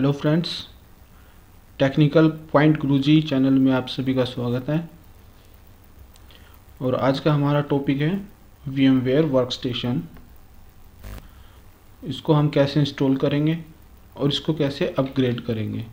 Hello friends, technical point Guruji channel में आप सभी का स्वागत है। और आज का हमारा टॉपिक है VMware वर्कस्टेशन। इसको हम कैसे इंस्टॉल करेंगे और इसको कैसे अपग्रेड करेंगे।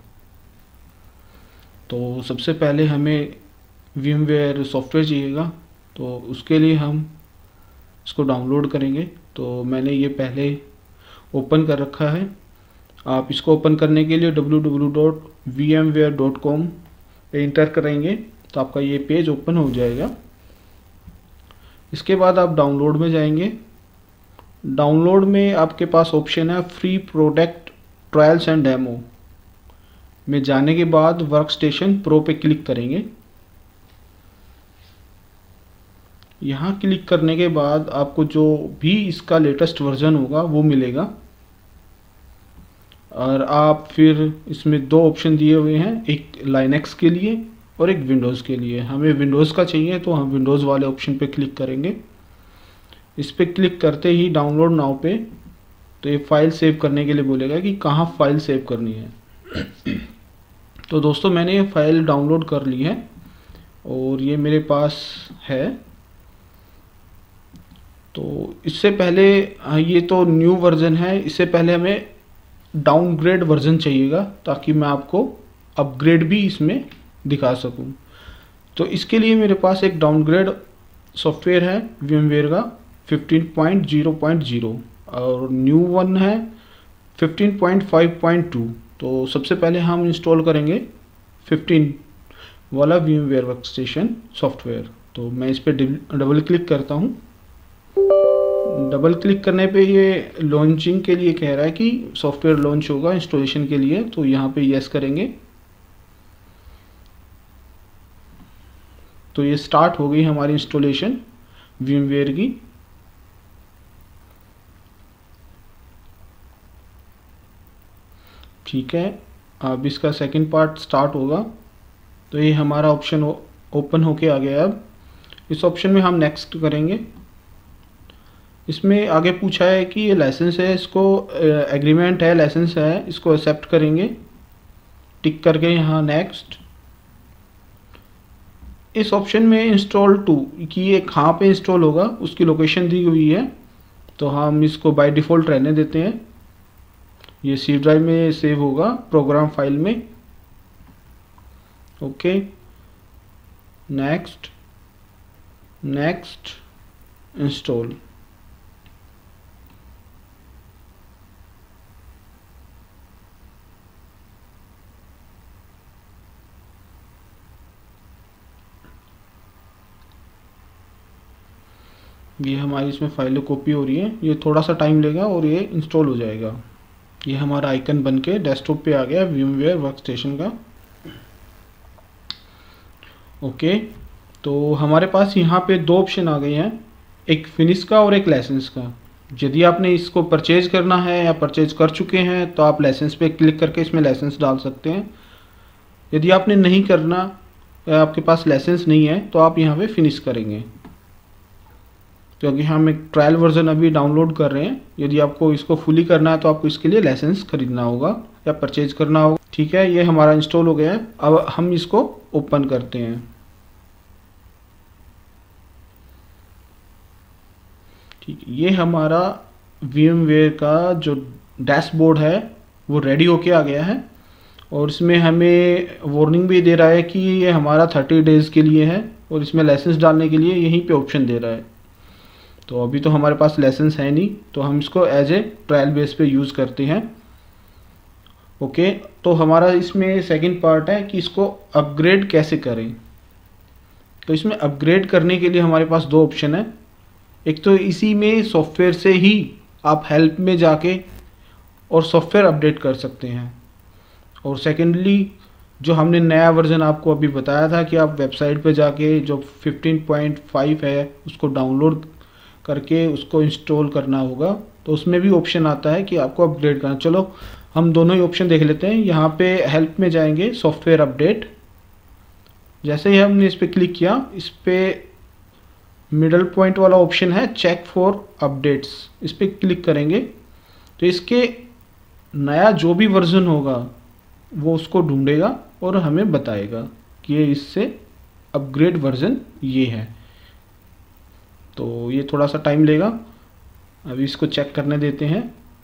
तो सबसे पहले हमें VMware सॉफ्टवेयर चाहिएगा, तो उसके लिए हम इसको डाउनलोड करेंगे। तो मैंने ये पहले ओपन कर रखा है। आप इसको ओपन करने के लिए www.vmware.com पे इंटर करेंगे तो आपका ये पेज ओपन हो जाएगा। इसके बाद आप डाउनलोड में जाएंगे। डाउनलोड में आपके पास ऑप्शन है free product trials and demo में जाने के बाद वर्कस्टेशन प्रो पे क्लिक करेंगे। यहाँ क्लिक करने के बाद आपको जो भी इसका लेटेस्ट वर्जन होगा वो मिलेगा। और आप फिर इसमें दो ऑप्शन दिए हुए हैं, एक लाइनक्स के लिए और एक विंडोज़ के लिए। हमें विंडोज़ का चाहिए तो हम विंडोज़ वाले ऑप्शन पे क्लिक करेंगे। इस पे क्लिक करते ही डाउनलोड नाउ पे तो ये फाइल सेव करने के लिए बोलेगा कि कहाँ फाइल सेव करनी है। तो दोस्तों मैंने ये फाइल डाउनलोड कर ली है और ये मेरे पास है। तो इससे पहले ये तो न्यू वर्जन है, इससे पहले हमें डाउनग्रेड वर्जन चाहिएगा ताकि मैं आपको अपग्रेड भी इसमें दिखा सकूं। तो इसके लिए मेरे पास एक डाउनग्रेड सॉफ्टवेयर है VMware का 15.0.0 और न्यू वन है 15.5.2। तो सबसे पहले हम इंस्टॉल करेंगे 15 वाला VMware वर्कस्टेशन सॉफ्टवेयर। तो मैं इस पर डबल क्लिक करता हूँ। डबल क्लिक करने पे ये लॉन्चिंग के लिए कह रहा है कि सॉफ्टवेयर लॉन्च होगा इंस्टॉलेशन के लिए, तो यहाँ पे यस करेंगे। तो ये स्टार्ट हो गई हमारी इंस्टॉलेशन VMware की। ठीक है, अब इसका सेकंड पार्ट स्टार्ट होगा। तो ये हमारा ऑप्शन ओपन होके आ गया। अब इस ऑप्शन में हम नेक्स्ट करेंगे। इसमें आगे पूछा है कि ये लाइसेंस है, इसको एग्रीमेंट है, लाइसेंस है, इसको एक्सेप्ट करेंगे टिक करके यहाँ नेक्स्ट। इस ऑप्शन में इंस्टॉल टू कि ये कहाँ पे इंस्टॉल होगा उसकी लोकेशन दी हुई है, तो हम इसको बाय डिफ़ॉल्ट रहने देते हैं। ये C ड्राइव में सेव होगा प्रोग्राम फाइल में। Okay, next next install. ये हमारी इसमें फाइलें कॉपी हो रही है, ये थोड़ा सा टाइम लेगा और ये इंस्टॉल हो जाएगा। ये हमारा आइकन बन के डेस्कटॉप पे आ गया VMware वर्कस्टेशन का। ओके, तो हमारे पास यहाँ पे दो ऑप्शन आ गए हैं, एक फिनिश का और एक लाइसेंस का। यदि आपने इसको परचेज करना है या परचेज कर चुके हैं तो आप लाइसेंस पे क्लिक करके इसमें लाइसेंस डाल सकते हैं। यदि आपने नहीं करना या आपके पास लाइसेंस नहीं है तो आप यहाँ पे फिनिश करेंगे, क्योंकि हम एक ट्रायल वर्जन अभी डाउनलोड कर रहे हैं। यदि आपको इसको फुली करना है तो आपको इसके लिए लाइसेंस खरीदना होगा या परचेज करना होगा। ठीक है, ये हमारा इंस्टॉल हो गया है। अब हम इसको ओपन करते हैं। ठीक, ये हमारा VMware का जो डैशबोर्ड है वो रेडी होके आ गया है और इसमें हमें वार्निंग भी दे रहा है कि ये हमारा 30 डेज़ के लिए है और इसमें लाइसेंस डालने के लिए यहीं पे ऑप्शन दे रहा है। तो अभी तो हमारे पास लाइसेंस है नहीं, तो हम इसको एज ए ट्रायल बेस पे यूज़ करते हैं। ओके, तो हमारा इसमें सेकंड पार्ट है कि इसको अपग्रेड कैसे करें। तो इसमें अपग्रेड करने के लिए हमारे पास दो ऑप्शन है। एक तो इसी में सॉफ्टवेयर से ही आप हेल्प में जाके और सॉफ्टवेयर अपडेट कर सकते हैं, और सेकेंडली जो हमने नया वर्जन आपको अभी बताया था कि आप वेबसाइट पे जाके जो 15.5 है उसको डाउनलोड करके उसको इंस्टॉल करना होगा, तो उसमें भी ऑप्शन आता है कि आपको अपग्रेड करना। चलो हम दोनों ही ऑप्शन देख लेते हैं। यहाँ पे हेल्प में जाएंगे, सॉफ्टवेयर अपडेट। जैसे ही हमने इस पर क्लिक किया, इस पर मिडल पॉइंट वाला ऑप्शन है चेक फॉर अपडेट्स, इस पर क्लिक करेंगे तो इसके नया जो भी वर्जन होगा वो उसको ढूंढेगा और हमें बताएगा कि ये इससे अपग्रेड वर्जन ये है। तो ये थोड़ा सा टाइम लेगा, अभी इसको चेक करने देते हैं।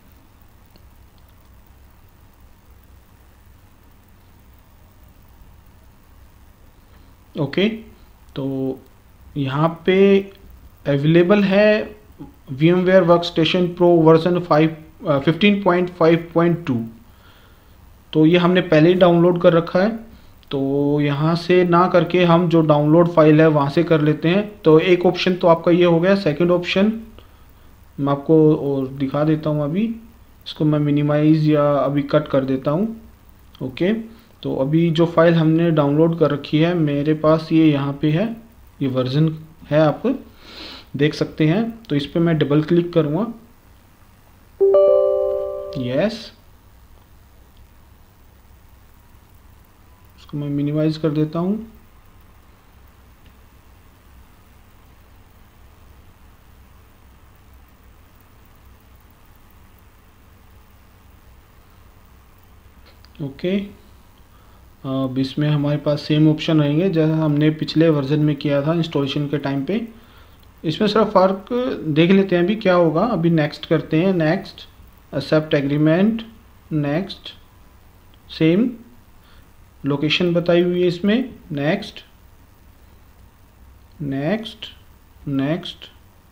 ओके, तो यहाँ पे अवेलेबल है VMware वर्कस्टेशन प्रो वर्जन 15.5.2। तो ये हमने पहले ही डाउनलोड कर रखा है, तो यहाँ से ना करके हम जो डाउनलोड फाइल है वहाँ से कर लेते हैं। तो एक ऑप्शन तो आपका ये हो गया। सेकंड ऑप्शन मैं आपको और दिखा देता हूँ। अभी इसको मैं मिनिमाइज़ या अभी कट कर देता हूँ। ओके, तो अभी जो फाइल हमने डाउनलोड कर रखी है मेरे पास ये यहाँ पे है, ये वर्जन है, आप देख सकते हैं। तो इस पर मैं डबल क्लिक करूँगा। यस, इसको मैं मिनिमाइज कर देता हूँ। ओके, अब इसमें हमारे पास सेम ऑप्शन रहेंगे जैसा हमने पिछले वर्जन में किया था इंस्टॉलेशन के टाइम पे। इसमें सिर्फ फ़र्क देख लेते हैं अभी क्या होगा। अभी नेक्स्ट करते हैं, next, accept agreement, next, same location बताई हुई है इसमें, नेक्स्ट, नेक्स्ट, नेक्स्ट।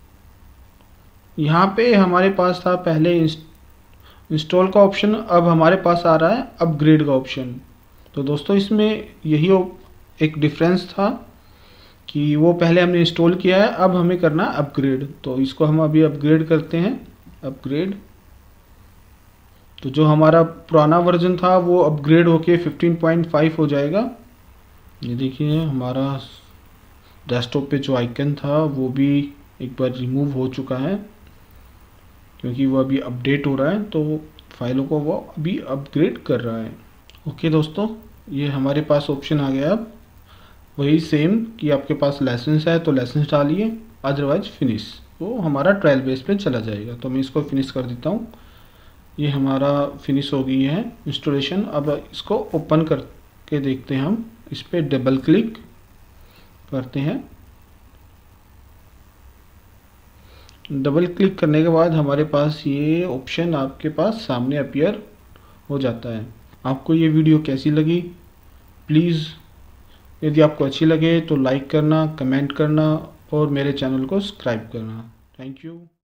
यहाँ पे हमारे पास था पहले इंस्टॉल का ऑप्शन, अब हमारे पास आ रहा है अपग्रेड का ऑप्शन। तो दोस्तों इसमें यही एक डिफरेंस था कि वो पहले हमने इंस्टॉल किया है, अब हमें करना है अपग्रेड। तो इसको हम अभी अपग्रेड करते हैं, अपग्रेड। तो जो हमारा पुराना वर्जन था वो अपग्रेड होके 15.5 हो जाएगा। ये देखिए हमारा डेस्कटॉप पे जो आइकन था वो भी एक बार रिमूव हो चुका है, क्योंकि वो अभी अपडेट हो रहा है, तो फाइलों को वो अभी अपग्रेड कर रहा है। ओके दोस्तों, ये हमारे पास ऑप्शन आ गया। अब वही सेम कि आपके पास लाइसेंस है तो लाइसेंस डालिए, अदरवाइज फिनिश, वो हमारा ट्रायल बेस पे चला जाएगा। तो मैं इसको फिनिश कर देता हूँ। ये हमारा फिनिश हो गई है इंस्टॉलेशन। अब इसको ओपन करके देखते हैं हम। इस पर डबल क्लिक करते हैं। डबल क्लिक करने के बाद हमारे पास ये ऑप्शन आपके पास सामने अपीयर हो जाता है। आपको ये वीडियो कैसी लगी? प्लीज़ यदि आपको अच्छी लगे तो लाइक करना, कमेंट करना और मेरे चैनल को सब्सक्राइब करना। Thank you.